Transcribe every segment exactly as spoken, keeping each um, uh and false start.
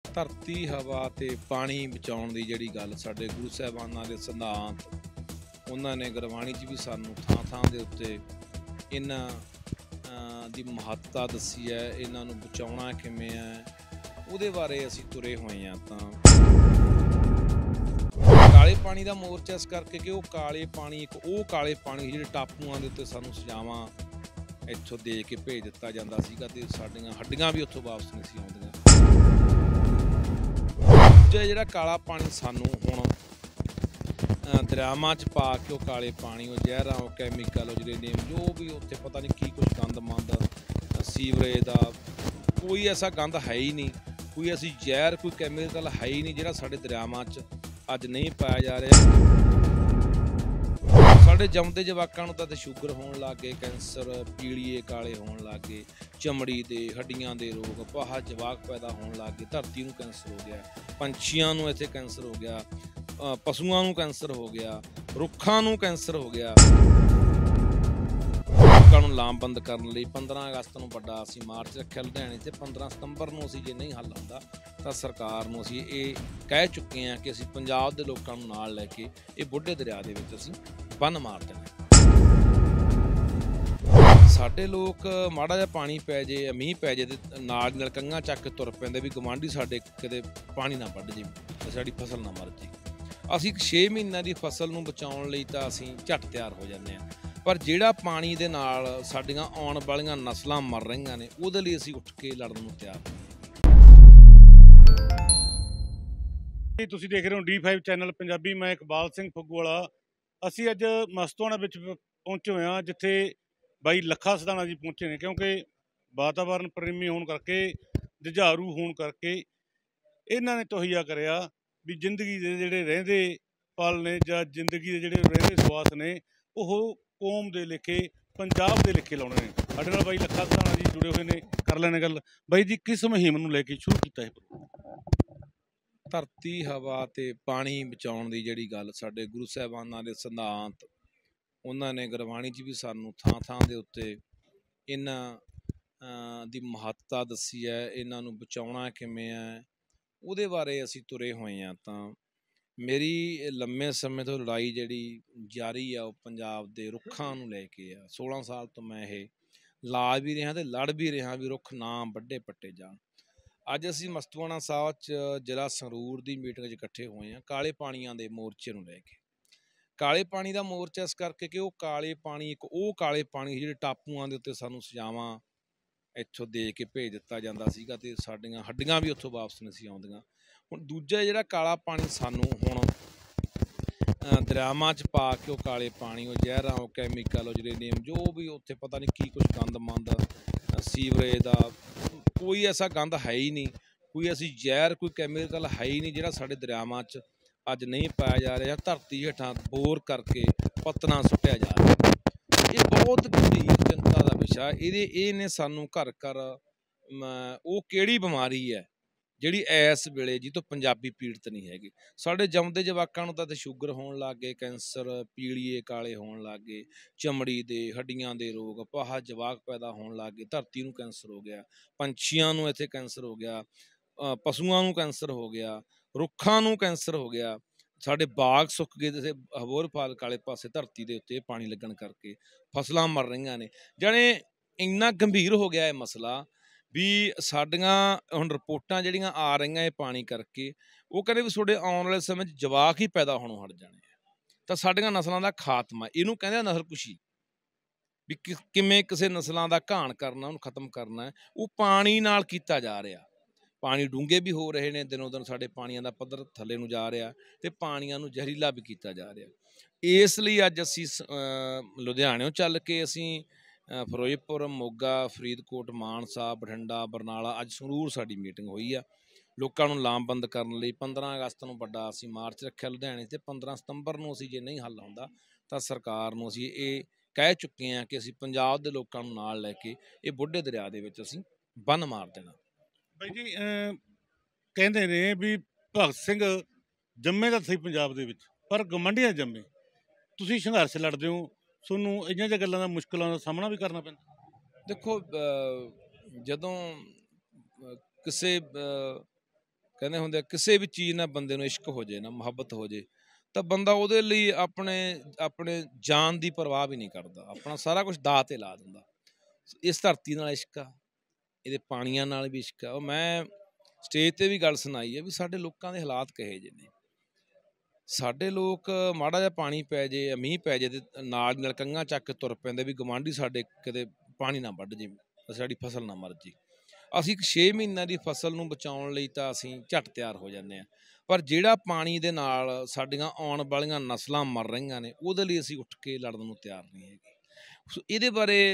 ਧਰਤੀ, ਹਵਾ ਤੇ ਪਾਣੀ ਬਚਾਉਣ ਦੀ ਜਿਹੜੀ ਗੱਲ ਸਾਡੇ ਗੁਰੂ ਸਾਹਿਬਾਨਾਂ ਦੇ ਸਿਧਾਂਤ, ਉਹਨਾਂ ਨੇ ਗੁਰਬਾਣੀ 'ਚ ਵੀ ਸਾਨੂੰ ਥਾਂ ਥਾਂ ਦੇ ਉੱਤੇ ਇਹਨਾਂ ਦੀ ਮਹੱਤਤਾ ਦੱਸੀ ਹੈ। ਇਹਨਾਂ ਨੂੰ ਬਚਾਉਣਾ ਕਿਵੇਂ ਹੈ, ਉਹਦੇ ਬਾਰੇ ਅਸੀਂ ਤੁਰੇ ਹੋਏ ਹਾਂ। ਤਾਂ ਕਾਲੇ ਪਾਣੀ ਦਾ ਮੋਰਚਾ ਇਸ ਕਰਕੇ ਕਿ ਉਹ ਕਾਲੇ ਪਾਣੀ ਇੱਕ ਉਹ ਕਾਲੇ ਪਾਣੀ ਜਿਹੜੇ ਟਾਪੂਆਂ ਦੇ ਉੱਤੇ ਸਾਨੂੰ ਸਜ਼ਾਵਾਂ ਇੱਥੋਂ ਦੇ ਕੇ ਭੇਜ ਦਿੱਤਾ ਜਾਂਦਾ ਸੀਗਾ ਤੇ ਸਾਡੀਆਂ ਹੱਡੀਆਂ ਵੀ ਉੱਥੋਂ ਵਾਪਸ ਨਹੀਂ ਸੀ ਆਉਂਦੀਆਂ। ਦੂਜਾ ਜਿਹੜਾ ਕਾਲਾ ਪਾਣੀ ਸਾਨੂੰ ਹੁਣ ਦਰਿਆਵਾਂ 'ਚ ਪਾ ਕੇ ਉਹ ਕਾਲੇ ਪਾਣੀ, ਉਹ ਜ਼ਹਿਰਾਂ, ਉਹ ਕੈਮੀਕਲ, ਉਹ ਜਿਹੜੇ ਜੋ ਵੀ ਉੱਥੇ ਪਤਾ ਨਹੀਂ ਕੀ ਕੁਛ ਗੰਦ ਮੰਦ, ਸੀਵਰੇਜ ਦਾ ਕੋਈ ਐਸਾ ਗੰਦ ਹੈ ਹੀ ਨਹੀਂ, ਕੋਈ ਅਸੀਂ ਜ਼ਹਿਰ, ਕੋਈ ਕੈਮੀਕਲ ਹੈ ਹੀ ਨਹੀਂ ਜਿਹੜਾ ਸਾਡੇ ਦਰਿਆਵਾਂ 'ਚ ਅੱਜ ਨਹੀਂ ਪਾਇਆ ਜਾ ਰਿਹਾ। ਸਾਡੇ ਜੰਮਦੇ ਜਵਾਕਾਂ ਨੂੰ ਤਾਂ ਸ਼ੂਗਰ ਹੋਣ ਲੱਗ ਗਏ, ਕੈਂਸਰ, ਪੀਲੀਏ ਕਾਲੇ ਹੋਣ ਲੱਗ ਗਏ, ਚਮੜੀ ਦੇ, ਹੱਡੀਆਂ ਦੇ ਰੋਗ, ਪਾਹਾ ਜਵਾਕ ਪੈਦਾ ਹੋਣ ਲੱਗ ਗਏ, ਧਰਤੀ ਨੂੰ ਕੈਂਸਰ ਹੋ ਗਿਆ, ਪੰਛੀਆਂ ਨੂੰ ਇੱਥੇ ਕੈਂਸਰ ਹੋ ਗਿਆ, ਪਸ਼ੂਆਂ ਨੂੰ ਕੈਂਸਰ ਹੋ ਗਿਆ, ਰੁੱਖਾਂ ਨੂੰ ਕੈਂਸਰ ਹੋ ਗਿਆ। ਲੋਕਾਂ ਨੂੰ ਲਾਮਬੰਦ ਕਰਨ ਲਈ ਪੰਦਰਾਂ ਅਗਸਤ ਨੂੰ ਵੱਡਾ ਅਸੀਂ ਮਾਰਚ ਰੱਖਿਆ ਲੁਧਿਆਣੇ ਤੇ ਪੰਦਰਾਂ ਸਤੰਬਰ ਨੂੰ ਅਸੀਂ ਜੇ ਨਹੀਂ ਹੱਲ ਹੁੰਦਾ ਤਾਂ ਸਰਕਾਰ ਨੂੰ ਅਸੀਂ ਇਹ ਕਹਿ ਚੁੱਕੇ ਹਾਂ ਕਿ ਅਸੀਂ ਪੰਜਾਬ ਦੇ ਲੋਕਾਂ ਨੂੰ ਨਾਲ ਲੈ ਕੇ ਇਹ ਬੁੱਢੇ ਦਰਿਆ ਦੇ ਵਿੱਚ ਅਸੀਂ ਬੰਨ ਮਾਰ ਦੇਣਾ। ਸਾਡੇ ਲੋਕ ਮਾੜਾ ਜਿਹਾ ਪਾਣੀ ਪੈ ਜੇ, ਮੀਂਹ ਪੈ ਜੇ ਤੇ ਨਾਲ ਨਾਲ ਕੰਘਾਂ ਚੱਕ ਕੇ ਤੁਰ ਪੈਂਦੇ ਵੀ ਗਵਾਂਢੀ ਸਾਡੇ ਕਿਤੇ ਪਾਣੀ ਨਾ ਵੱਢ ਜੇ ਤੇ ਸਾਡੀ ਫਸਲ ਨਾ ਮਰ ਜੇ। ਅਸੀਂ ਛੇ ਮਹੀਨਿਆਂ ਦੀ ਫਸਲ ਨੂੰ ਬਚਾਉਣ ਲਈ ਤਾਂ ਅਸੀਂ ਝੱਟ ਤਿਆਰ ਹੋ ਜਾਂਦੇ ਹਾਂ, ਪਰ ਜਿਹੜਾ ਪਾਣੀ ਦੇ ਨਾਲ ਸਾਡੀਆਂ ਆਉਣ ਵਾਲੀਆਂ ਨਸਲਾਂ ਮਰ ਰਹੀਆਂ ਨੇ ਉਹਦੇ ਲਈ ਅਸੀਂ ਉੱਠ ਕੇ ਲੜਨ ਨੂੰ ਤਿਆਰ ਹਾਂ। ਤੁਸੀਂ ਦੇਖ ਰਹੇ ਹੋ ਡੀ ਫਾਈਵ ਚੈਨਲ ਪੰਜਾਬੀ। ਮੈਂ ਇਕਬਾਲ ਸਿੰਘ ਫੁੱਗੂਵਾਲਾ। ਅਸੀਂ ਅੱਜ ਮਸਤੂਆਣਾ ਵਿੱਚ ਪਹੁੰਚੇ ਹੋਏ ਹਾਂ, ਜਿੱਥੇ ਬਾਈ ਲੱਖਾ ਸਿਧਾਣਾ ਜੀ ਪਹੁੰਚੇ ਨੇ, ਕਿਉਂਕਿ ਵਾਤਾਵਰਨ ਪ੍ਰੇਮੀ ਹੋਣ ਕਰਕੇ, ਜੁਝਾਰੂ ਹੋਣ ਕਰਕੇ ਇਹਨਾਂ ਨੇ ਤਹਈਆ ਕਰਿਆ ਵੀ ਜ਼ਿੰਦਗੀ ਦੇ ਜਿਹੜੇ ਰਹਿੰਦੇ ਪਲ ਨੇ ਜਾਂ ਜ਼ਿੰਦਗੀ ਦੇ ਜਿਹੜੇ ਰਹਿੰਦੇ ਸਵਾਸ ਨੇ ਉਹ ਕੌਮ ਦੇ ਲੇਖੇ, ਪੰਜਾਬ ਦੇ ਲੇਖੇ ਲਾਉਣੇ ਨੇ। ਸਾਡੇ ਨਾਲ ਬਾਈ ਲੱਖਾ ਸਿਧਾਣਾ ਜੀ ਜੁੜੇ ਹੋਏ ਨੇ, ਕਰ ਲੈਣੇ ਗੱਲ। ਬਾਈ ਜੀ, ਕਿਸ ਮੁਹਿੰਮ ਨੂੰ ਲੈ ਕੇ ਸ਼ੁਰੂ ਕੀਤਾ ਇਹ? ਧਰਤੀ, ਹਵਾ ਤੇ ਪਾਣੀ ਬਚਾਉਣ ਦੀ ਜਿਹੜੀ ਗੱਲ ਸਾਡੇ ਗੁਰੂ ਸਾਹਿਬਾਨਾਂ ਦੇ ਸਿਧਾਂਤ, ਉਹਨਾਂ ਨੇ ਗੁਰਬਾਣੀ 'ਚ ਵੀ ਸਾਨੂੰ ਥਾਂ ਥਾਂ ਦੇ ਉੱਤੇ ਇਹਨਾਂ ਦੀ ਮਹੱਤਤਾ ਦੱਸੀ ਹੈ। ਇਹਨਾਂ ਨੂੰ ਬਚਾਉਣਾ ਕਿਵੇਂ ਹੈ, ਉਹਦੇ ਬਾਰੇ ਅਸੀਂ ਤੁਰੇ ਹੋਏ ਹਾਂ। ਤਾਂ ਮੇਰੀ ਲੰਮੇ ਸਮੇਂ ਤੋਂ ਲੜਾਈ ਜਿਹੜੀ ਜਾਰੀ ਆ ਉਹ ਪੰਜਾਬ ਦੇ ਰੁੱਖਾਂ ਨੂੰ ਲੈ ਕੇ ਆ। ਸੋਲਾਂ ਸਾਲ ਤੋਂ ਮੈਂ ਇਹ ਲਾ ਵੀ ਰਿਹਾ ਤੇ ਲੜ ਵੀ ਰਿਹਾ ਵੀ ਰੁੱਖ ਨਾ ਵੱਢੇ ਪੱਟੇ ਜਾਣ। ਅੱਜ ਅਸੀਂ ਮਸਤੂਆਣਾ ਸਾਹਿਬ 'ਚ ਜ਼ਿਲ੍ਹਾ ਸੰਗਰੂਰ ਦੀ ਮੀਟਿੰਗ 'ਚ ਇਕੱਠੇ ਹੋਏ ਹਾਂ ਕਾਲੇ ਪਾਣੀਆਂ ਦੇ ਮੋਰਚੇ ਨੂੰ ਲੈ ਕੇ। ਕਾਲੇ ਪਾਣੀ ਦਾ ਮੋਰਚਾ ਇਸ ਕਰਕੇ ਕਿ ਉਹ ਕਾਲੇ ਪਾਣੀ ਇੱਕ ਉਹ ਕਾਲੇ ਪਾਣੀ ਜਿਹੜੇ ਟਾਪੂਆਂ ਦੇ ਉੱਤੇ ਸਾਨੂੰ ਸਜ਼ਾਵਾਂ ਇੱਥੋਂ ਦੇ ਕੇ ਭੇਜ ਦਿੱਤਾ ਜਾਂਦਾ ਸੀਗਾ ਤੇ ਸਾਡੀਆਂ ਹੱਡੀਆਂ ਵੀ ਉੱਥੋਂ ਵਾਪਸ ਨਹੀਂ ਸੀ ਆਉਂਦੀਆਂ। ਹੁਣ ਦੂਜਾ ਜਿਹੜਾ ਕਾਲਾ ਪਾਣੀ ਸਾਨੂੰ ਹੁਣ ਦਰਿਆਵਾਂ 'ਚ ਪਾ ਕੇ ਉਹ ਕਾਲੇ ਪਾਣੀ, ਉਹ ਜ਼ਹਿਰਾਂ, ਉਹ ਕੈਮੀਕਲ, ਉਹ ਜਿਹੜੇ ਜੋ ਵੀ ਉੱਥੇ ਪਤਾ ਨਹੀਂ ਕੀ ਕੁਛ ਗੰਦ ਮੰਦ, ਸੀਵਰੇਜ ਦਾ ਕੋਈ ਐਸਾ ਗੰਦ ਹੈ ਹੀ ਨਹੀਂ, ਕੋਈ ਅਸੀਂ ਜ਼ਹਿਰ, ਕੋਈ ਕੈਮੀਕਲ ਹੈ ਹੀ ਨਹੀਂ ਜਿਹੜਾ ਸਾਡੇ ਦਰਿਆਵਾਂ 'ਚ ਅੱਜ ਨਹੀਂ ਪਾਇਆ ਜਾ ਰਿਹਾ। ਧਰਤੀ ਹੇਠਾਂ ਬੋਰ ਕਰਕੇ ਪੱਤਣਾ ਸੁੱਟਿਆ ਜਾ ਰਿਹਾ। ਇਹ ਬਹੁਤ ਗੰਭੀਰ ਚਿੰਤਾ ਦਾ ਵਿਸ਼ਾ। ਇਹਦੇ ਇਹ ਨੇ ਸਾਨੂੰ ਘਰ ਘਰ ਉਹ ਕਿਹੜੀ ਬਿਮਾਰੀ ਹੈ ਜਿਹੜੀ ਇਸ ਵੇਲੇ ਜੀ ਤੋਂ ਪੰਜਾਬੀ ਪੀੜਤ ਨਹੀਂ ਹੈਗੇ। ਸਾਡੇ ਜੰਮਦੇ ਜਵਾਕਾਂ ਨੂੰ ਤਾਂ ਸ਼ੂਗਰ ਹੋਣ ਲੱਗ ਗਏ, ਕੈਂਸਰ, ਪੀਲੀਏ ਕਾਲੇ ਹੋਣ ਲੱਗ ਗਏ, ਚਮੜੀ ਦੇ, ਹੱਡੀਆਂ ਦੇ ਰੋਗ, ਪਾਹਾ ਜਵਾਕ ਪੈਦਾ ਹੋਣ ਲੱਗ ਗਏ, ਧਰਤੀ ਨੂੰ ਕੈਂਸਰ ਹੋ ਗਿਆ, ਪੰਛੀਆਂ ਨੂੰ ਇੱਥੇ ਕੈਂਸਰ ਹੋ ਗਿਆ, ਪਸ਼ੂਆਂ ਨੂੰ ਕੈਂਸਰ ਹੋ ਗਿਆ, ਰੁੱਖਾਂ ਨੂੰ ਕੈਂਸਰ ਹੋ ਗਿਆ, ਸਾਡੇ ਬਾਗ ਸੁੱਕ ਗਏ ਤੇ ਹੋਰ ਫਾਲ ਕਾਲੇ ਪਾਸੇ ਧਰਤੀ ਦੇ ਉੱਤੇ ਪਾਣੀ ਲੱਗਣ ਕਰਕੇ ਫਸਲਾਂ ਮਰ ਰਹੀਆਂ ਨੇ। ਜਾਣੇ ਇੰਨਾ ਗੰਭੀਰ ਹੋ ਗਿਆ ਇਹ ਮਸਲਾ ਵੀ ਸਾਡੀਆਂ ਹੁਣ ਰਿਪੋਰਟਾਂ ਜਿਹੜੀਆਂ ਆ ਰਹੀਆਂ ਇਹ ਪਾਣੀ ਕਰਕੇ, ਉਹ ਕਹਿੰਦੇ ਵੀ ਤੁਹਾਡੇ ਆਉਣ ਵਾਲੇ ਸਮੇਂ 'ਚ ਜਵਾਕ ਹੀ ਪੈਦਾ ਹੋਣੋਂ ਹਟ ਜਾਣੇ ਆ। ਤਾਂ ਸਾਡੀਆਂ ਨਸਲਾਂ ਦਾ ਖਾਤਮਾ, ਇਹਨੂੰ ਕਹਿੰਦੇ ਆ ਨਸਲਕੁਸ਼ੀ। ਵੀ ਕਿ ਕਿਵੇਂ ਕਿਸੇ ਨਸਲਾਂ ਦਾ ਘਾਣ ਕਰਨਾ, ਉਹਨੂੰ ਖਤਮ ਕਰਨਾ, ਉਹ ਪਾਣੀ ਨਾਲ ਕੀਤਾ ਜਾ ਰਿਹਾ। ਪਾਣੀ ਡੂੰਘੇ ਵੀ ਹੋ ਰਹੇ ਨੇ, ਦਿਨੋਂ ਦਿਨ ਸਾਡੇ ਪਾਣੀਆਂ ਦਾ ਪੱਧਰ ਥੱਲੇ ਨੂੰ ਜਾ ਰਿਹਾ ਤੇ ਪਾਣੀਆਂ ਨੂੰ ਜ਼ਹਿਰੀਲਾ ਵੀ ਕੀਤਾ ਜਾ ਰਿਹਾ। ਇਸ ਲਈ ਅੱਜ ਅਸੀਂ ਲੁਧਿਆਣਿਓਂ ਚੱਲ ਕੇ ਅਸੀਂ ਫਿਰੋਜ਼ਪੁਰ, ਮੋਗਾ, ਫਰੀਦਕੋਟ, ਮਾਨਸਾ, ਬਠਿੰਡਾ, ਬਰਨਾਲਾ, ਅੱਜ ਸੰਗਰੂਰ ਸਾਡੀ ਮੀਟਿੰਗ ਹੋਈ ਆ ਲੋਕਾਂ ਨੂੰ ਲਾਮਬੰਦ ਕਰਨ ਲਈ। ਪੰਦਰਾਂ ਅਗਸਤ ਨੂੰ ਵੱਡਾ ਅਸੀਂ ਮਾਰਚ ਰੱਖਿਆ ਲੁਧਿਆਣੇ ਤੇ ਪੰਦਰਾਂ ਸਤੰਬਰ ਨੂੰ ਅਸੀਂ ਜੇ ਨਹੀਂ ਹੱਲ ਹੁੰਦਾ ਤਾਂ ਸਰਕਾਰ ਨੂੰ ਅਸੀਂ ਇਹ ਕਹਿ ਚੁੱਕੇ ਹਾਂ ਕਿ ਅਸੀਂ ਪੰਜਾਬ ਦੇ ਲੋਕਾਂ ਨੂੰ ਨਾਲ ਲੈ ਕੇ ਇਹ ਬੁੱਢੇ ਦਰਿਆ ਦੇ ਵਿੱਚ ਅਸੀਂ ਬੰਨ ਮਾਰ ਦੇਣਾ। ਬਾਈ ਜੀ, ਕਹਿੰਦੇ ਨੇ ਵੀ ਭਗਤ ਸਿੰਘ ਜੰਮੇ ਤਾਂ ਸਹੀ ਪੰਜਾਬ ਦੇ ਵਿੱਚ, ਪਰ ਗਵਾਂਢੀਆਂ ਜੰਮੇ। ਤੁਸੀਂ ਸੰਘਰਸ਼ ਲੜਦੇ ਹੋ, ਤੁਹਾਨੂੰ ਇਹੀਆਂ ਜਿਹੀਆਂ ਗੱਲਾਂ ਦਾ, ਮੁਸ਼ਕਲਾਂ ਦਾ ਸਾਹਮਣਾ ਵੀ ਕਰਨਾ ਪੈਂਦਾ। ਦੇਖੋ, ਜਦੋਂ ਕਿਸੇ ਕਹਿੰਦੇ ਹੁੰਦੇ ਆ ਕਿਸੇ ਵੀ ਚੀਜ਼ ਨਾਲ ਬੰਦੇ ਨੂੰ ਇਸ਼ਕ ਹੋ ਜੇ ਨਾ, ਮੁਹੱਬਤ ਹੋ ਜੇ, ਤਾਂ ਬੰਦਾ ਉਹਦੇ ਲਈ ਆਪਣੇ ਆਪਣੇ ਜਾਨ ਦੀ ਪਰਵਾਹ ਵੀ ਨਹੀਂ ਕਰਦਾ, ਆਪਣਾ ਸਾਰਾ ਕੁਛ ਦਾਅ 'ਤੇ ਲਾ ਦਿੰਦਾ। ਇਸ ਧਰਤੀ ਨਾਲ ਇਸ਼ਕ ਆ, ਇਹਦੇ ਪਾਣੀਆਂ ਨਾਲ ਵੀ ਇਸ਼ਕ ਆ। ਉਹ ਮੈਂ ਸਟੇਜ 'ਤੇ ਵੀ ਗੱਲ ਸੁਣਾਈ ਹੈ ਵੀ ਸਾਡੇ ਲੋਕਾਂ ਦੇ ਹਾਲਾਤ ਕਿਹੋ ਜਿਹੇ ਨੇ। ਸਾਡੇ ਲੋਕ ਮਾੜਾ ਜਿਹਾ ਪਾਣੀ ਪੈ ਜੇ, ਮੀਂਹ ਪੈ ਜੇ ਤੇ ਨਾਲ ਦੀ ਨਾਲ ਕੰਘਾਂ ਚੱਕ ਕੇ ਤੁਰ ਪੈਂਦੇ ਵੀ ਗਵਾਂਢੀ ਸਾਡੇ ਕਿਤੇ ਪਾਣੀ ਨਾ ਵੱਢ ਜੇ, ਸਾਡੀ ਫਸਲ ਨਾ ਮਰ ਜੇ। ਅਸੀਂ ਇੱਕ ਛੇ ਮਹੀਨਿਆਂ ਦੀ ਫਸਲ ਨੂੰ ਬਚਾਉਣ ਲਈ ਤਾਂ ਅਸੀਂ ਝੱਟ ਤਿਆਰ ਹੋ ਜਾਂਦੇ ਹਾਂ, ਪਰ ਜਿਹੜਾ ਪਾਣੀ ਦੇ ਨਾਲ ਸਾਡੀਆਂ ਆਉਣ ਵਾਲੀਆਂ ਨਸਲਾਂ ਮਰ ਰਹੀਆਂ ਨੇ, ਉਹਦੇ ਲਈ ਅਸੀਂ ਉੱਠ ਕੇ ਲੜਨ ਨੂੰ ਤਿਆਰ ਨਹੀਂ ਹੈਗੇ। ਸੋ ਇਹਦੇ ਬਾਰੇ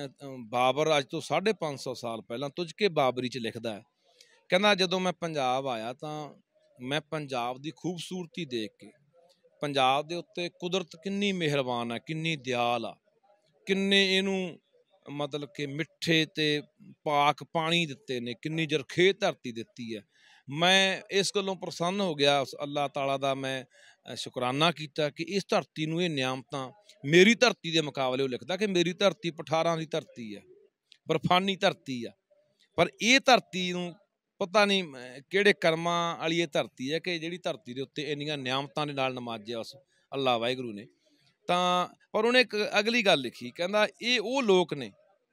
ਬਾਬਰ ਅੱਜ ਤੋਂ ਸਾਢੇ ਪੰਜ ਸੌ ਸਾਲ ਪਹਿਲਾਂ ਤੁਝ ਕੇ ਬਾਬਰੀ 'ਚ ਲਿਖਦਾ, ਕਹਿੰਦਾ ਜਦੋਂ ਮੈਂ ਪੰਜਾਬ ਆਇਆ ਤਾਂ ਮੈਂ ਪੰਜਾਬ ਦੀ ਖੂਬਸੂਰਤੀ ਦੇਖ ਕੇ, ਪੰਜਾਬ ਦੇ ਉੱਤੇ ਕੁਦਰਤ ਕਿੰਨੀ ਮਿਹਰਬਾਨ ਆ, ਕਿੰਨੀ ਦਿਆਲ ਆ, ਕਿੰਨੇ ਇਹਨੂੰ ਮਤਲਬ ਕਿ ਮਿੱਠੇ ਤੇ ਪਾਕ ਪਾਣੀ ਦਿੱਤੇ ਨੇ, ਕਿੰਨੀ ਜਰਖੇ ਧਰਤੀ ਦਿੱਤੀ ਹੈ। ਮੈਂ ਇਸ ਗੱਲੋਂ ਪ੍ਰਸੰਨ ਹੋ ਗਿਆ, ਉਸ ਅੱਲਾਹ ਤਾਲਾ ਦਾ ਮੈਂ ਸ਼ੁਕਰਾਨਾ ਕੀਤਾ ਕਿ ਇਸ ਧਰਤੀ ਨੂੰ ਇਹ ਨਿਆਮਤਾਂ, ਮੇਰੀ ਧਰਤੀ ਦੇ ਮੁਕਾਬਲੇ ਉਹ ਲਿਖਦਾ ਕਿ ਮੇਰੀ ਧਰਤੀ ਪਠਾਰਾਂ ਦੀ ਧਰਤੀ ਹੈ, ਬਰਫਾਨੀ ਧਰਤੀ ਆ, ਪਰ ਇਹ ਧਰਤੀ ਨੂੰ ਪਤਾ ਨਹੀਂ ਕਿਹੜੇ ਕਰਮਾਂ ਵਾਲੀ ਇਹ ਧਰਤੀ ਹੈ ਕਿ ਜਿਹੜੀ ਧਰਤੀ ਦੇ ਉੱਤੇ ਇੰਨੀਆਂ ਨਿਆਮਤਾਂ ਦੇ ਨਾਲ ਨਵਾਜਿਆ ਉਸ ਅੱਲਾਹ ਵਾਹਿਗੁਰੂ ਨੇ। ਤਾਂ ਪਰ ਉਹਨੇ ਇੱਕ ਅਗਲੀ ਗੱਲ ਲਿਖੀ, ਕਹਿੰਦਾ ਇਹ ਉਹ ਲੋਕ ਨੇ,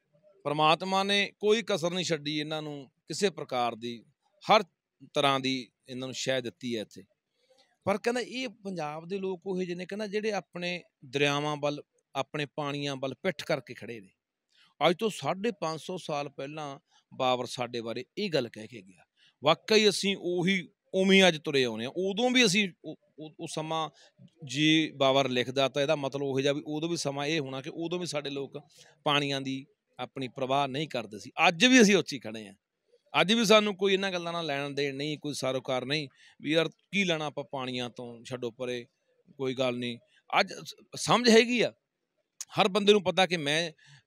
ਪਰਮਾਤਮਾ ਨੇ ਕੋਈ ਕਸਰ ਨਹੀਂ ਛੱਡੀ ਇਹਨਾਂ ਨੂੰ, ਕਿਸੇ ਪ੍ਰਕਾਰ ਦੀ ਹਰ ਤਰ੍ਹਾਂ ਦੀ ਇਹਨਾਂ ਨੂੰ ਸ਼ੈ ਦਿੱਤੀ ਹੈ ਇੱਥੇ। ਪਰ ਕਹਿੰਦਾ ਇਹ ਪੰਜਾਬ ਦੇ ਲੋਕ ਉਹ ਜਿਹੇ ਨੇ, ਕਹਿੰਦਾ ਜਿਹੜੇ ਆਪਣੇ ਦਰਿਆਵਾਂ ਵੱਲ, ਆਪਣੇ ਪਾਣੀਆਂ ਵੱਲ ਪਿੱਠ ਕਰਕੇ ਖੜੇ ਨੇ। ਅੱਜ ਤੋਂ ਸਾਢੇ ਪੰਜ ਸੌ ਸਾਲ ਪਹਿਲਾਂ ਬਾਬਰ ਸਾਡੇ ਬਾਰੇ ਇਹ ਗੱਲ ਕਹਿ ਕੇ ਗਿਆ। ਵਾਕਈ ਅਸੀਂ ਉਹੀ ਉਵੇਂ ਅੱਜ ਤੁਰੇ ਆਉਣੇ ਆ। ਉਦੋਂ ਵੀ ਅਸੀਂ ਉਹ ਸਮਾਂ ਜੇ ਬਾਬਰ ਲਿਖਦਾ ਤਾਂ ਇਹਦਾ ਮਤਲਬ ਉਹ ਜਿਹਾ ਵੀ ਉਦੋਂ ਵੀ ਸਮਾਂ ਇਹ ਹੋਣਾ ਕਿ ਉਦੋਂ ਵੀ ਸਾਡੇ ਲੋਕ ਪਾਣੀਆਂ ਦੀ ਆਪਣੀ ਪਰਵਾਹ ਨਹੀਂ ਕਰਦੇ ਸੀ। ਅੱਜ ਵੀ ਅਸੀਂ ਉੱਚੀ ਖੜੇ ਹਾਂ, ਅੱਜ ਵੀ ਸਾਨੂੰ ਕੋਈ ਇਹਨਾਂ ਗੱਲਾਂ ਨਾਲ ਲੈਣ ਦੇਣ ਨਹੀਂ, ਕੋਈ ਸਾਰੋਕਾਰ ਨਹੀਂ ਵੀ ਯਾਰ ਕੀ ਲੈਣਾ ਆਪਾਂ ਪਾਣੀਆਂ ਤੋਂ, ਛੱਡੋ ਪਰੇ, ਕੋਈ ਗੱਲ ਨਹੀਂ। ਅੱਜ ਸਮਝ ਹੈਗੀ ਆ, ਹਰ ਬੰਦੇ ਨੂੰ ਪਤਾ ਕਿ ਮੈਂ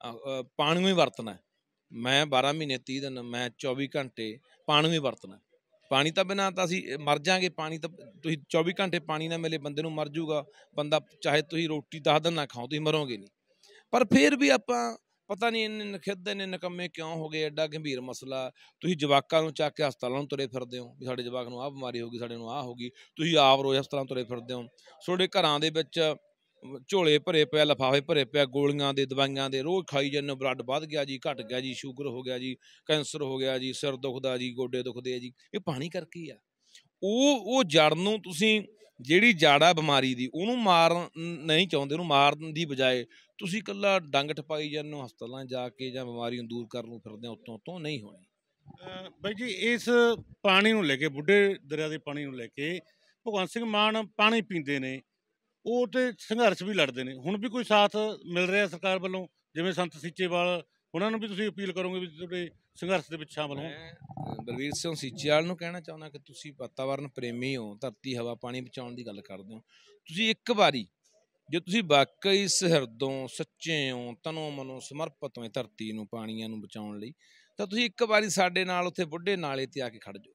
ਪਾਣੀ ਨੂੰ ਹੀ ਵਰਤਣਾ, ਮੈਂ ਬਾਰਾਂ ਮਹੀਨੇ ਤੀਹ ਦਿਨ ਮੈਂ ਚੌਵੀ ਘੰਟੇ ਪਾਣੀ ਨੂੰ ਹੀ ਵਰਤਣਾ। ਪਾਣੀ ਤਾਂ ਬਿਨਾਂ ਤਾਂ ਅਸੀਂ ਮਰ ਜਾਵਾਂਗੇ, ਪਾਣੀ ਤਾਂ ਤੁਸੀਂ ਚੌਵੀ ਘੰਟੇ ਪਾਣੀ ਨਾ ਮਿਲੇ ਬੰਦੇ ਨੂੰ ਮਰ ਜੂਗਾ ਬੰਦਾ, ਚਾਹੇ ਤੁਸੀਂ ਰੋਟੀ ਦਸ ਦਿਨ ਨਾ ਖਾਓ ਤੁਸੀਂ ਮਰੋਗੇ ਨਹੀਂ। ਪਰ ਫਿਰ ਵੀ ਆਪਾਂ ਪਤਾ ਨਹੀਂ ਇੰਨੇ ਨਖਿੱਧ ਇੰਨੇ ਨਿਕੰਮੇ ਕਿਉਂ ਹੋ ਗਏ, ਐਡਾ ਗੰਭੀਰ ਮਸਲਾ। ਤੁਸੀਂ ਜਵਾਕਾਂ ਨੂੰ ਚੱਕ ਕੇ ਹਸਪਤਾਲਾਂ ਨੂੰ ਤੁਰੇ ਫਿਰਦੇ ਹੋ ਵੀ ਸਾਡੇ ਜਵਾਕ ਨੂੰ ਆਹ ਬਿਮਾਰੀ ਹੋ ਗਈ, ਸਾਡੇ ਨੂੰ ਆਹ ਹੋ ਗਈ, ਤੁਸੀਂ ਆਪ ਰੋਜ਼ ਹਸਪਤਾਲਾਂ ਤੁਰੇ ਫਿਰਦੇ ਹੋ। ਤੁਹਾਡੇ ਘਰਾਂ ਦੇ ਵਿੱਚ ਝੋਲੇ ਭਰੇ ਪਿਆ, ਲਿਫਾਫੇ ਭਰੇ ਪਿਆ ਗੋਲੀਆਂ ਦੇ, ਦਵਾਈਆਂ ਦੇ, ਰੋਜ਼ ਖਾਈ ਜਾਂਦੇ, ਬਲੱਡ ਵੱਧ ਗਿਆ ਜੀ, ਘਟ ਗਿਆ ਜੀ, ਸ਼ੂਗਰ ਹੋ ਗਿਆ ਜੀ, ਕੈਂਸਰ ਹੋ ਗਿਆ ਜੀ, ਸਿਰ ਦੁਖਦਾ ਜੀ, ਗੋਡੇ ਦੁਖਦੇ ਆ ਜੀ। ਇਹ ਪਾਣੀ ਕਰਕੇ ਆ। ਉਹ ਉਹ ਜੜ ਨੂੰ ਤੁਸੀਂ, ਜਿਹੜੀ ਜੜ ਆ ਬਿਮਾਰੀ ਦੀ, ਉਹਨੂੰ ਮਾਰਨ ਨਹੀਂ ਚਾਹੁੰਦੇ, ਉਹਨੂੰ ਮਾਰਨ ਦੀ ਬਜਾਏ ਤੁਸੀਂ ਇਕੱਲਾ ਡੰਗ ਟਪਾਈ ਜਾਂਦੇ ਹੋ ਹਸਪਤਾਲਾਂ ਜਾ ਕੇ, ਜਾਂ ਬਿਮਾਰੀ ਨੂੰ ਦੂਰ ਕਰਨ ਨੂੰ ਫਿਰਦੇ ਹੋ। ਉੱਤੋਂ ਉੱਤੋਂ ਨਹੀਂ ਹੋਣੀ। ਬਾਈ ਜੀ ਇਸ ਪਾਣੀ ਨੂੰ ਲੈ ਕੇ, ਬੁੱਢੇ ਦਰਿਆ ਦੇ ਪਾਣੀ ਨੂੰ ਲੈ ਕੇ ਭਗਵੰਤ ਸਿੰਘ ਮਾਨ ਪਾਣੀ ਪੀਂਦੇ ਨੇ, ਉਹ ਤੇ ਸੰਘਰਸ਼ ਵੀ ਲੜਦੇ ਨੇ। ਹੁਣ ਵੀ ਕੋਈ ਸਾਥ ਮਿਲ ਰਿਹਾ ਸਰਕਾਰ ਵੱਲੋਂ, ਜਿਵੇਂ ਸੰਤ ਸੀਚੇਵਾਲ, ਉਹਨਾਂ ਨੂੰ ਵੀ ਤੁਸੀਂ ਅਪੀਲ ਕਰੋਗੇ ਵੀ ਤੁਹਾਡੇ ਸੰਘਰਸ਼ ਦੇ ਵਿੱਚ ਸ਼ਾਮਲ ਹੋਣ? ਮੈਂ ਬਲਵੀਰ ਸਿੰਘ ਸੀਚੇਵਾਲ ਨੂੰ ਕਹਿਣਾ ਚਾਹੁੰਦਾ ਕਿ ਤੁਸੀਂ ਵਾਤਾਵਰਨ ਪ੍ਰੇਮੀ ਹੋ, ਧਰਤੀ ਹਵਾ ਪਾਣੀ ਬਚਾਉਣ ਦੀ ਗੱਲ ਕਰਦੇ ਹੋ। ਤੁਸੀਂ ਇੱਕ ਵਾਰੀ ਜੇ ਤੁਸੀਂ ਵਾਕਈ ਸਹਿਰਦੋਂ ਸੱਚੇ ਹੋ, ਤਨੋਂ ਮਨੋਂ ਸਮਰਪਿਤ ਹੋ ਧਰਤੀ ਨੂੰ, ਪਾਣੀਆਂ ਨੂੰ ਬਚਾਉਣ ਲਈ, ਤਾਂ ਤੁਸੀਂ ਇੱਕ ਵਾਰੀ ਸਾਡੇ ਨਾਲ ਉੱਥੇ ਬੁੱਢੇ ਨਾਲੇ 'ਤੇ ਆ ਕੇ ਖੜ੍ਹ ਜਾਓ।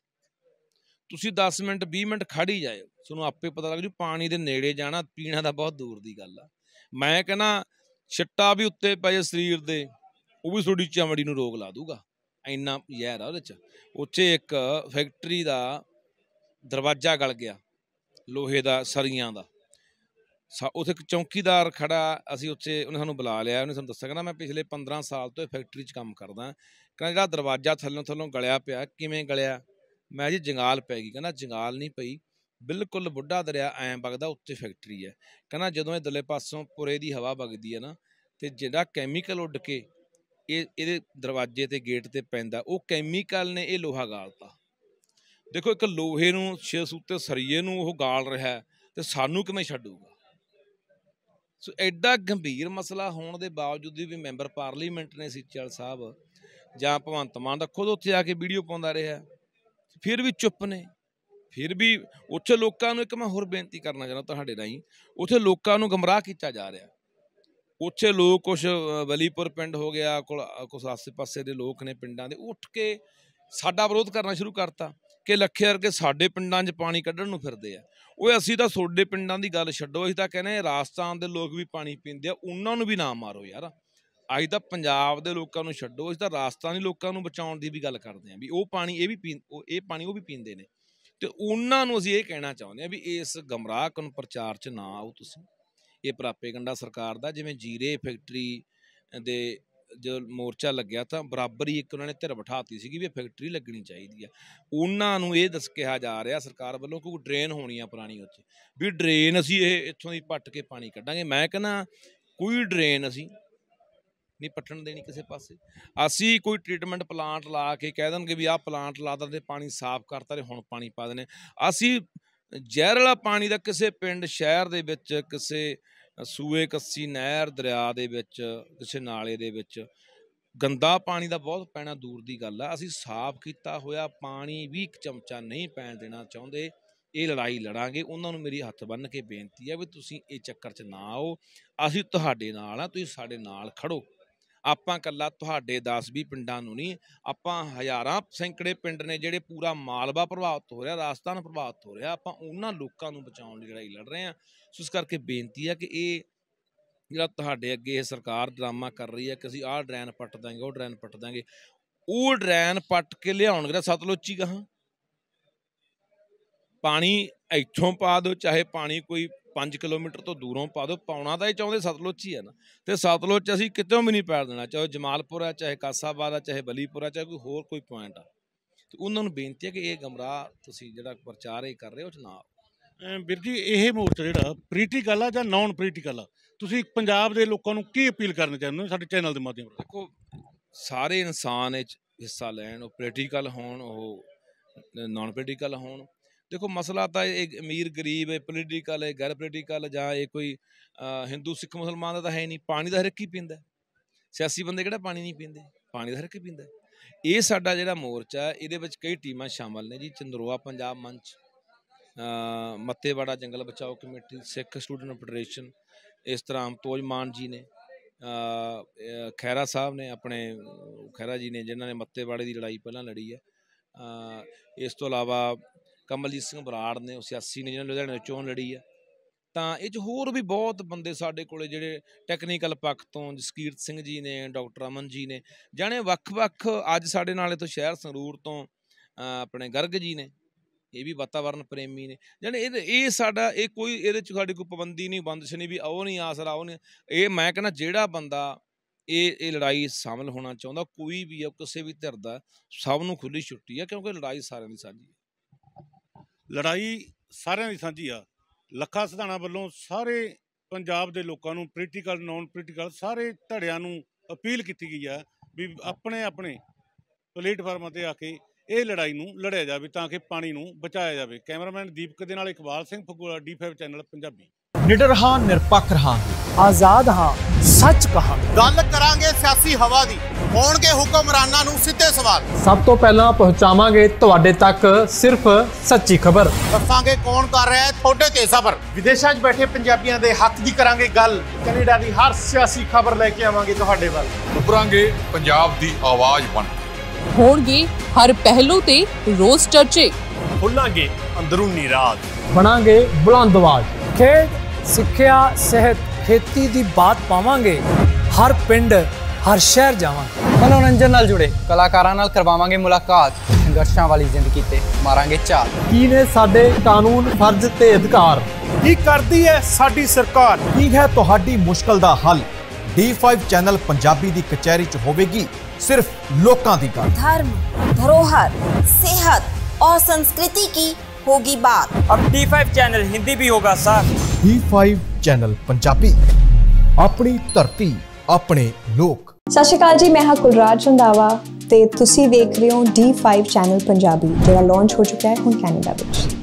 ਤੁਸੀਂ ਦਸ ਮਿੰਟ ਵੀਹ ਮਿੰਟ ਖੜ੍ਹ ਹੀ ਜਾਇਓ, ਤੁਹਾਨੂੰ ਆਪੇ ਪਤਾ ਲੱਗ ਜੂ। ਪਾਣੀ ਦੇ ਨੇੜੇ ਜਾਣਾ, ਪੀਣਾ ਤਾਂ ਬਹੁਤ ਦੂਰ ਦੀ ਗੱਲ ਆ। ਮੈਂ ਕਹਿੰਦਾ ਛਿੱਟਾ ਵੀ ਉੱਤੇ ਪਏ ਸਰੀਰ ਦੇ, ਉਹ ਵੀ ਤੁਹਾਡੀ ਚਮੜੀ ਨੂੰ ਰੋਗ ਲਾ ਦੂਗਾ, ਇੰਨਾ ਜ਼ਹਿਰ ਆ ਉਹਦੇ 'ਚ। ਉੱਥੇ ਇੱਕ ਫੈਕਟਰੀ ਦਾ ਦਰਵਾਜ਼ਾ ਗਲ ਗਿਆ ਲੋਹੇ ਦਾ, ਸਰੀਆਂ ਦਾ। ਸਾ ਉੱਥੇ ਇੱਕ ਚੌਂਕੀਦਾਰ ਖੜਾ, ਅਸੀਂ ਉੱਥੇ, ਉਹਨੇ ਸਾਨੂੰ ਬੁਲਾ ਲਿਆ, ਉਹਨੇ ਸਾਨੂੰ ਦੱਸਿਆ ਕਹਿੰਦਾ ਮੈਂ ਪਿਛਲੇ ਪੰਦਰਾਂ ਸਾਲ ਤੋਂ ਇਹ ਫੈਕਟਰੀ 'ਚ ਕੰਮ ਕਰਦਾ, ਕਹਿੰਦਾ ਜਿਹੜਾ ਦਰਵਾਜ਼ਾ ਥੱਲੋਂ ਥੱਲੋਂ ਗਲਿਆ ਪਿਆ, ਕਿਵੇਂ ਗਲਿਆ? ਮੈਂ ਜੀ ਜੰਗਾਲ ਪੈ ਗਈ। ਕਹਿੰਦਾ ਜੰਗਾਲ ਨਹੀਂ ਪਈ, ਬਿਲਕੁਲ ਬੁੱਢਾ ਦਰਿਆ ਐਂ ਵਗਦਾ, ਉੱਤੇ ਫੈਕਟਰੀ ਹੈ। ਕਹਿੰਦਾ ਜਦੋਂ ਇਹ ਦਲੇ ਪਾਸੋਂ ਪੁਰੇ ਦੀ ਹਵਾ ਵਗਦੀ ਹੈ ਨਾ, ਅਤੇ ਜਿਹੜਾ ਕੈਮੀਕਲ ਉੱਡ ਕੇ ਇਹ ਇਹਦੇ ਦਰਵਾਜ਼ੇ 'ਤੇ ਗੇਟ 'ਤੇ ਪੈਂਦਾ, ਉਹ ਕੈਮੀਕਲ ਨੇ ਇਹ ਲੋਹਾ ਗਾਲਤਾ। ਦੇਖੋ ਇੱਕ ਲੋਹੇ ਨੂੰ, ਛੇ ਸੂਤੇ ਸਰੀਏ ਨੂੰ ਉਹ ਗਾਲ ਰਿਹਾ, ਅਤੇ ਸਾਨੂੰ ਕਿਵੇਂ ਛੱਡੂਗਾ? ਸੋ ਐਡਾ ਗੰਭੀਰ ਮਸਲਾ ਹੋਣ ਦੇ ਬਾਵਜੂਦ ਵੀ ਮੈਂਬਰ ਪਾਰਲੀਮੈਂਟ ਨੇ ਸੀਚੇਵਾਲ ਸਾਹਿਬ ਜਾਂ ਭਗਵੰਤ ਮਾਨ ਦਾ ਖੁਦ ਉੱਥੇ ਆ ਕੇ ਵੀਡੀਓ ਪਾਉਂਦਾ ਰਿਹਾ, ਫਿਰ ਵੀ ਚੁੱਪ ਨੇ। ਫਿਰ ਵੀ ਉੱਥੇ ਲੋਕਾਂ ਨੂੰ, ਇੱਕ ਮੈਂ ਹੋਰ ਬੇਨਤੀ ਕਰਨਾ ਚਾਹੁੰਦਾ ਤੁਹਾਡੇ ਰਾਹੀਂ, ਉੱਥੇ ਲੋਕਾਂ ਨੂੰ ਗੁੰਮਰਾਹ ਕੀਤਾ ਜਾ ਰਿਹਾ। ਉੱਥੇ ਲੋਕ ਕੁਛ ਵਲੀਪੁਰ ਪਿੰਡ ਹੋ ਗਿਆ, ਕੋਲ ਕੁਛ ਆਸੇ ਪਾਸੇ ਦੇ ਲੋਕ ਨੇ ਪਿੰਡਾਂ ਦੇ, ਉੱਠ ਕੇ ਸਾਡਾ ਵਿਰੋਧ ਕਰਨਾ ਸ਼ੁਰੂ ਕਰਤਾ ਕਿ ਲੱਖੇ ਵਰਗੇ ਸਾਡੇ ਪਿੰਡਾਂ 'ਚ ਪਾਣੀ ਕੱਢਣ ਨੂੰ ਫਿਰਦੇ ਆ। ਉਹ ਅਸੀਂ ਤਾਂ ਤੁਹਾਡੇ ਪਿੰਡਾਂ ਦੀ ਗੱਲ ਛੱਡੋ, ਅਸੀਂ ਤਾਂ ਕਹਿੰਦੇ ਰਾਜਸਥਾਨ ਦੇ ਲੋਕ ਵੀ ਪਾਣੀ ਪੀਂਦੇ ਆ, ਉਹਨਾਂ ਨੂੰ ਵੀ ਨਾ ਮਾਰੋ ਯਾਰ। ਅੱਜ ਤਾਂ ਪੰਜਾਬ ਦੇ ਲੋਕਾਂ ਨੂੰ ਛੱਡੋ, ਅਸੀਂ ਤਾਂ ਰਾਜਸਥਾਨੀ ਲੋਕਾਂ ਨੂੰ ਬਚਾਉਣ ਦੀ ਵੀ ਗੱਲ ਕਰਦੇ ਹਾਂ ਵੀ ਉਹ ਪਾਣੀ ਇਹ ਵੀ ਪੀ ਇਹ ਪਾਣੀ ਉਹ ਵੀ ਪੀਂਦੇ ਨੇ। ਤੇ ਉਹਨਾਂ ਨੂੰ ਅਸੀਂ ਇਹ ਕਹਿਣਾ ਚਾਹੁੰਦੇ ਹਾਂ ਵੀ ਇਸ ਗਮਰਾਹ ਕਨ ਪ੍ਰਚਾਰ 'ਚ ਨਾ ਆਓ ਤੁਸੀਂ। ਇਹ ਪ੍ਰਾਪੇਗੰਡਾ ਸਰਕਾਰ ਦਾ। ਜਿਵੇਂ ਜੀਰੇ ਫੈਕਟਰੀ ਦੇ ਜਦੋਂ ਮੋਰਚਾ ਲੱਗਿਆ ਤਾਂ ਬਰਾਬਰ ਹੀ ਇੱਕ ਉਹਨਾਂ ਨੇ ਧਿਰ ਬਿਠਾਤੀ ਸੀਗੀ ਵੀ ਫੈਕਟਰੀ ਲੱਗਣੀ ਚਾਹੀਦੀ ਆ। ਉਹਨਾਂ ਨੂੰ ਇਹ ਦੱਸ ਕਿਹਾ ਜਾ ਰਿਹਾ ਸਰਕਾਰ ਵੱਲੋਂ ਕਿ ਡਰੇਨ ਹੋਣੀ ਆ ਪੁਰਾਣੀ ਉੱਥੇ, ਵੀ ਡਰੇਨ ਅਸੀਂ ਇਹ ਇੱਥੋਂ ਦੀ ਪੱਟ ਕੇ ਪਾਣੀ ਕੱਢਾਂਗੇ। ਮੈਂ ਕਹਿੰਦਾ ਕੋਈ ਡਰੇਨ ਅਸੀਂ ਨਹੀਂ ਪੱਟਣ ਦੇਣੀ ਕਿਸੇ ਪਾਸੇ। ਅਸੀਂ ਕੋਈ ਟ੍ਰੀਟਮੈਂਟ ਪਲਾਂਟ ਲਾ ਕੇ ਕਹਿ ਦੇਣਗੇ ਵੀ ਆਹ ਪਲਾਂਟ ਲਾ ਦਿੰਦੇ ਪਾਣੀ ਸਾਫ਼ ਕਰਤਾ ਤੇ ਹੁਣ ਪਾਣੀ ਪਾ ਦੇਣੇ। ਅਸੀਂ ਜ਼ਹਿਰ ਵਾਲਾ ਪਾਣੀ ਦਾ ਕਿਸੇ ਪਿੰਡ ਸ਼ਹਿਰ ਦੇ ਵਿੱਚ, ਕਿਸੇ ਸੂਏ ਕੱਸੀ ਨਹਿਰ ਦਰਿਆ ਦੇ ਵਿੱਚ, ਕਿਸੇ ਨਾਲੇ ਦੇ ਵਿੱਚ ਗੰਦਾ ਪਾਣੀ ਦਾ ਬਹੁਤ ਪੈਣਾ ਦੂਰ ਦੀ ਗੱਲ ਆ। ਅਸੀਂ ਸਾਫ਼ ਕੀਤਾ ਹੋਇਆ ਪਾਣੀ ਵੀ ਇੱਕ ਚਮਚਾ ਨਹੀਂ ਪੈਣ ਦੇਣਾ ਚਾਹੁੰਦੇ। ਇਹ ਲੜਾਈ ਲੜਾਂਗੇ। ਉਹਨਾਂ ਨੂੰ ਮੇਰੀ ਹੱਥ ਬੰਨ੍ਹ ਕੇ ਬੇਨਤੀ ਹੈ ਵੀ ਤੁਸੀਂ ਇਹ ਚੱਕਰ 'ਚ ਨਾ ਆਓ। ਅਸੀਂ ਤੁਹਾਡੇ ਨਾਲ ਆ, ਤੁਸੀਂ ਸਾਡੇ ਨਾਲ ਖੜੋ। ਆਪਾਂ ਇਕੱਲਾ ਤੁਹਾਡੇ ਦਸ ਵੀਹ ਪਿੰਡਾਂ ਨੂੰ ਨਹੀਂ, ਆਪਾਂ ਹਜ਼ਾਰਾਂ ਸੈਂਕੜੇ ਪਿੰਡ ਨੇ ਜਿਹੜੇ ਪੂਰਾ ਮਾਲਵਾ ਪ੍ਰਭਾਵਿਤ ਹੋ ਰਿਹਾ, ਰਾਜਸਥਾਨ ਪ੍ਰਭਾਵਿਤ ਹੋ ਰਿਹਾ, ਆਪਾਂ ਉਹਨਾਂ ਲੋਕਾਂ ਨੂੰ ਬਚਾਉਣ ਦੀ ਲੜਾਈ ਲੜ ਰਹੇ ਹਾਂ। ਸੋ ਇਸ ਕਰਕੇ ਬੇਨਤੀ ਹੈ ਕਿ ਇਹ ਜਿਹੜਾ ਤੁਹਾਡੇ ਅੱਗੇ ਇਹ ਸਰਕਾਰ ਡਰਾਮਾ ਕਰ ਰਹੀ ਹੈ ਕਿ ਅਸੀਂ ਆਹ ਡਰੈਨ ਪੱਟ ਦਾਂਗੇ, ਉਹ ਡਰੈਨ ਪੱਟ ਦਾਂਗੇ, ਉਹ ਡਰੈਨ ਪੱਟ ਕੇ ਲਿਆਉਣਗੇ ਸਤਲੁਜ 'ਚ ਹੀ ਗਾਹਾਂ ਪਾਣੀ ਇੱਥੋਂ ਪਾ ਦਿਓ, ਚਾਹੇ ਪਾਣੀ ਕੋਈ ਪੰਜ ਕਿਲੋਮੀਟਰ ਤੋਂ ਦੂਰੋਂ ਪਾ ਦਿਓ। ਪਾਉਣਾ ਤਾਂ ਇਹ ਚਾਹੁੰਦੇ ਸਤਲੁਜ 'ਚ ਹੀ ਹੈ ਨਾ। ਤੇ ਸਤਲੁਜ 'ਚ ਅਸੀਂ ਕਿਤੋਂ ਵੀ ਨਹੀਂ ਪੈਰ ਦੇਣਾ, ਚਾਹੇ ਜਮਾਲਪੁਰ ਹੈ, ਚਾਹੇ ਕਾਸਾਬਾਦ ਹੈ, ਚਾਹੇ ਬਲੀਪੁਰ ਹੈ, ਚਾਹੇ ਕੋਈ ਹੋਰ ਕੋਈ ਪੁਆਇੰਟ ਆ। ਤੇ ਉਹਨਾਂ ਨੂੰ ਬੇਨਤੀ ਹੈ ਕਿ ਇਹ ਗਮਰਾਹ ਤੁਸੀਂ ਜਿਹੜਾ ਪ੍ਰਚਾਰ ਇਹ ਕਰ ਰਹੇ ਹੋ ਉਹ 'ਚ ਨਾ ਆਓ। ਵੀਰ ਜੀ ਇਹ ਮੋਰਚਾ ਜਿਹੜਾ ਪੋਲੀਟੀਕਲ ਆ ਜਾਂ ਨਾਨ ਪੋਲੀਟੀਕਲ ਆ, ਤੁਸੀਂ ਪੰਜਾਬ ਦੇ ਲੋਕਾਂ ਨੂੰ ਕੀ ਅਪੀਲ ਕਰਨਾ ਚਾਹੁੰਦੇ ਹੋ ਸਾਡੇ ਚੈਨਲ ਦੇ ਮਾਧਿਅਮ ਰਾਹੀਂ? ਦੇਖੋ, ਸਾਰੇ ਇਨਸਾਨ ਇਹ 'ਚ ਹਿੱਸਾ ਲੈਣ, ਉਹ ਪੋਲੀਟੀਕਲ ਹੋਣ, ਉਹ ਨਾਨ ਪੋਲੀਟੀਕਲ ਹੋਣ। ਦੇਖੋ ਮਸਲਾ ਤਾਂ ਇਹ ਅਮੀਰ ਗਰੀਬ ਹੈ, ਪੋਲੀਟੀਕਲ ਹੈ, ਗੈਰ ਪੋਲੀਟੀਕਲ ਜਾਂ ਇਹ ਕੋਈ ਹਿੰਦੂ ਸਿੱਖ ਮੁਸਲਮਾਨ ਦਾ ਤਾਂ ਹੈ ਨਹੀਂ। ਪਾਣੀ ਦਾ ਹਰ ਇੱਕ ਹੀ ਪੀਂਦਾ। ਸਿਆਸੀ ਬੰਦੇ ਕਿਹੜਾ ਪਾਣੀ ਨਹੀਂ ਪੀਂਦੇ, ਪਾਣੀ ਦਾ ਹਰ ਇੱਕ ਹੀ ਪੀਂਦਾ। ਇਹ ਸਾਡਾ ਜਿਹੜਾ ਮੋਰਚਾ ਇਹਦੇ ਵਿੱਚ ਕਈ ਟੀਮਾਂ ਸ਼ਾਮਲ ਨੇ ਜੀ। ਚੰਦਰੋਆ ਪੰਜਾਬ ਮੰਚ, ਮੱਤੇਵਾੜਾ ਜੰਗਲ ਬਚਾਓ ਕਮੇਟੀ, ਸਿੱਖ ਸਟੂਡੈਂਟ ਫੈਡਰੇਸ਼ਨ, ਇਸ ਤਰ੍ਹਾਂ ਅਮਤੋਜ ਮਾਨ ਜੀ ਨੇ, ਖੈਰਾ ਸਾਹਿਬ ਨੇ, ਆਪਣੇ ਖੈਰਾ ਜੀ ਨੇ ਜਿਨ੍ਹਾਂ ਨੇ ਮੱਤੇਵਾੜੇ ਦੀ ਲੜਾਈ ਪਹਿਲਾਂ ਲੜੀ ਹੈ। ਇਸ ਤੋਂ ਇਲਾਵਾ ਕਮਲਜੀਤ ਸਿੰਘ ਬਰਾੜ ਨੇ, ਉਹ ਸਿਆਸੀ ਨੇ ਜਿਹਨਾਂ ਲੁਧਿਆਣੇ ਚੋਣ ਲੜੀ ਆ। ਤਾਂ ਇਹ 'ਚ ਹੋਰ ਵੀ ਬਹੁਤ ਬੰਦੇ ਸਾਡੇ ਕੋਲ ਜਿਹੜੇ ਟੈਕਨੀਕਲ ਪੱਖ ਤੋਂ, ਜਸਕੀਰਤ ਸਿੰਘ ਜੀ ਨੇ, ਡਾਕਟਰ ਅਮਨ ਜੀ ਨੇ, ਜਾਣੇ ਵੱਖ-ਵੱਖ। ਅੱਜ ਸਾਡੇ ਨਾਲ ਇੱਥੋਂ ਸ਼ਹਿਰ ਸੰਗਰੂਰ ਤੋਂ ਆਪਣੇ ਗਰਗ ਜੀ ਨੇ, ਇਹ ਵੀ ਵਾਤਾਵਰਨ ਪ੍ਰੇਮੀ ਨੇ। ਜਾਣੇ ਇਹ ਇਹ ਸਾਡਾ ਇਹ ਕੋਈ ਇਹਦੇ 'ਚ ਸਾਡੀ ਕੋਈ ਪਾਬੰਦੀ ਨਹੀਂ, ਬੰਦਿਸ਼ ਨਹੀਂ ਵੀ ਆਓ ਨਹੀਂ ਆਸਰਾ ਆਓ ਨਹੀਂ। ਇਹ ਮੈਂ ਕਹਿੰਦਾ ਜਿਹੜਾ ਬੰਦਾ ਇਹ ਇਹ ਲੜਾਈ ਸ਼ਾਮਿਲ ਹੋਣਾ ਚਾਹੁੰਦਾ, ਕੋਈ ਵੀ ਆ, ਕਿਸੇ ਵੀ ਧਿਰ ਦਾ, ਸਭ ਨੂੰ ਖੁੱਲ੍ਹੀ ਛੁੱਟੀ ਆ, ਕਿਉਂਕਿ ਲੜਾਈ ਸਾਰਿਆਂ ਦੀ ਸਾਂਝੀ ਹੈ। ਲੜਾਈ ਸਾਰਿਆਂ ਦੀ ਸਾਂਝੀ ਆ। ਲੱਖਾ ਸਿਧਾਣਾ ਵੱਲੋਂ ਸਾਰੇ ਪੰਜਾਬ ਦੇ ਲੋਕਾਂ ਨੂੰ, ਪੋਲੀਟੀਕਲ ਨਾਨ ਪੋਲੀਟੀਕਲ ਸਾਰੇ ਧੜਿਆਂ ਨੂੰ ਅਪੀਲ ਕੀਤੀ ਗਈ ਆ ਵੀ ਆਪਣੇ ਆਪਣੇ ਪਲੇਟਫਾਰਮਾਂ 'ਤੇ ਆ ਕੇ ਇਹ ਲੜਾਈ ਨੂੰ ਲੜਿਆ ਜਾਵੇ ਤਾਂ ਕਿ ਪਾਣੀ ਨੂੰ ਬਚਾਇਆ ਜਾਵੇ। ਕੈਮਰਾਮੈਨ ਦੀਪਕ ਦੇ ਨਾਲ Iqbal Singh Phagura, D five channel Punjabi. ਨਿਡਰ ਹਾਂ, ਨਿਰਪੱਖ ਰਹਾਂਗੇ, ਆਜ਼ਾਦ ਹਾਂ, ਸੱਚ ਕਹਾਂਗੇ। ਗੱਲ ਕਰਾਂਗੇ ਸਿਆਸੀ ਹਵਾ ਦੀ, ਹੋਣਗੇ ਹੁਕਮਰਾਨਾਂ ਨੂੰ ਸਿੱਧੇ ਸਵਾਲ। ਸਭ ਤੋਂ ਪਹਿਲਾਂ ਪਹੁੰਚਾਵਾਂਗੇ ਤੁਹਾਡੇ ਤੱਕ ਸਿਰਫ ਸੱਚੀ ਖਬਰ। ਦੱਸਾਂਗੇ ਕੌਣ ਕਰ ਰਿਹਾ ਹੈ ਤੁਹਾਡੇ ਤੇ ਸਬਰ। ਵਿਦੇਸ਼ਾਂ 'ਚ ਬੈਠੇ ਪੰਜਾਬੀਆਂ ਦੇ ਹੱਕ ਦੀ ਕਰਾਂਗੇ ਗੱਲ। ਕੈਨੇਡਾ ਦੀ ਹਰ ਸਿਆਸੀ ਖਬਰ ਲੈ ਕੇ ਆਵਾਂਗੇ ਤੁਹਾਡੇ ਵੱਲ। ਉੱਭਰਾਂਗੇ ਪੰਜਾਬ ਦੀ ਆਵਾਜ਼ ਬਣ ਕੇ। ਹੋਣਗੇ ਹਰ ਪਹਿਲੂ ਤੇ ਰੋਜ਼ ਚਰਚੇ। ਖੋਲਾਂਗੇ ਅੰਦਰੂਨੀ ਰਾਜ, ਬਣਾਂਗੇ ਬੁਲੰਦ ਆਵਾਜ਼। ਖੇਡ, ਸਿੱਖਿਆ, ਸਿਹਤ, ਖੇਤੀ ਦੀ ਬਾਤ ਪਾਵਾਂਗੇ। ਹਰ ਪਿੰਡ, ਹਰ ਸ਼ਹਿਰ ਜਾਵਾਂਗੇ। ਮਨੋਰੰਜਨ ਨਾਲ ਜੁੜੇ ਕਲਾਕਾਰਾਂ ਨਾਲ ਕਰਵਾਵਾਂਗੇ ਮੁਲਾਕਾਤ। ਸੰਘਰਸ਼ਾਂ ਵਾਲੀ ਜ਼ਿੰਦਗੀ ਤੇ ਮਾਰਾਂਗੇ ਝਾਤ। ਕੀ ਨੇ ਸਾਡੇ ਕਾਨੂੰਨ, ਫਰਜ਼ ਤੇ ਅਧਿਕਾਰ? ਕੀ ਕਰਦੀ ਹੈ ਸਾਡੀ ਸਰਕਾਰ? ਕੀ ਹੈ ਤੁਹਾਡੀ ਮੁਸ਼ਕਲ ਦਾ ਹੱਲ? ਡੀ ਫਾਈਵ ਚੈਨਲ ਪੰਜਾਬੀ ਦੀ ਕਚਹਿਰੀ 'ਚ ਹੋਵੇਗੀ सिर्फ लोकां दी गल। धर्म, धरोहर, सेहत और संस्कृति की होगी बात। अब डी फाइव चैनल हिंदी भी होगा sir. D five channel Punjabi, अपनी धरती, अपने लोक। सत श्री अकाल जी, मैं हाँ कुलराज रंधावा ते तुसी वेख रहे हो डी फाइव चैनल पंजाबी, जो लॉन्च हो चुका है हुण कैनेडा विच।